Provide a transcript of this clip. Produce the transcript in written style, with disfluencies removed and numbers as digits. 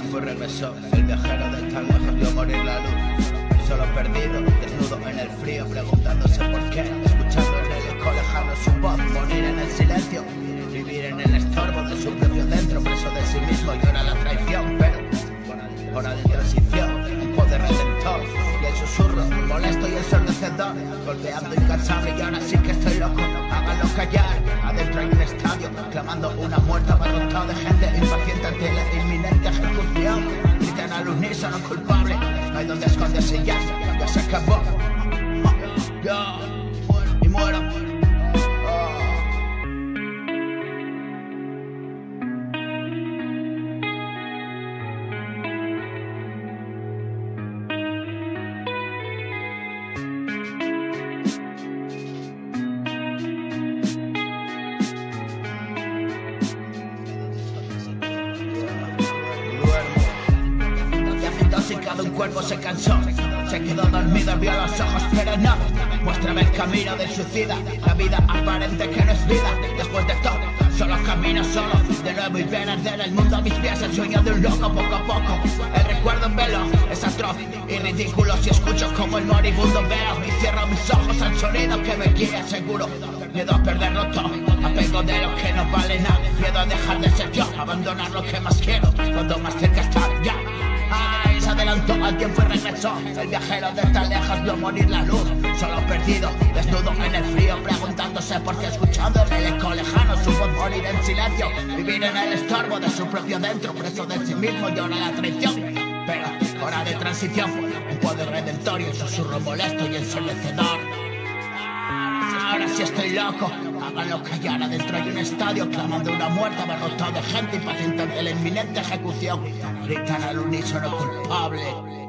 tiempo regresó, el viajero de tan lejos vio morir la luz. Solo perdido, desnudo en el frío, preguntándose por qué. Escuchando en el eco lejano su voz, morir en el silencio. Vivir en el estorbo de su propio dentro, preso de sí mismo, llora la traición. Pero hora de transición, un poder redentor. Y el susurro, molesto y ensordecedor, golpeando incansable y ahora sí que estoy loco. Háganlo callar, adentro hay un estadio, clamando una muerte abarrotado de gente impaciente ante la inminente ejecución. Gritan al unísono culpable, no hay donde esconderse ya se acabó. Yo y muero. Cada un cuerpo se cansó, se quedó dormido, vio los ojos, pero no. Muéstrame el camino del suicida, la vida aparente que no es vida. Después de todo, solo camino solo, de nuevo y ven arder el mundo a mis pies. El sueño de un loco poco a poco, el recuerdo en velo es atroz y ridículo. Si escucho como el moribundo veo y cierro mis ojos al sonido que me guía seguro. Miedo a perderlo todo, apego de lo que no vale nada. Miedo a dejar de ser yo, abandonar lo que más quiero, cuando más cerca estar ya. Ay, se adelantó al tiempo y regresó. El viajero de tan lejos vio morir la luz. Solo perdido, desnudo en el frío, preguntándose por qué, escuchando en el eco lejano su voz morir en silencio. Vivir en el estorbo de su propio dentro, preso de sí mismo y ahora la traición. Pero hora de transición, un poder redentor y un susurro molesto y ensordecedor. Ahora sí estoy loco, háganlo callar, adentro hay un estadio clamando una muerte abarrotado de gente impaciente ante la inminente ejecución. Gritan al unísono culpable.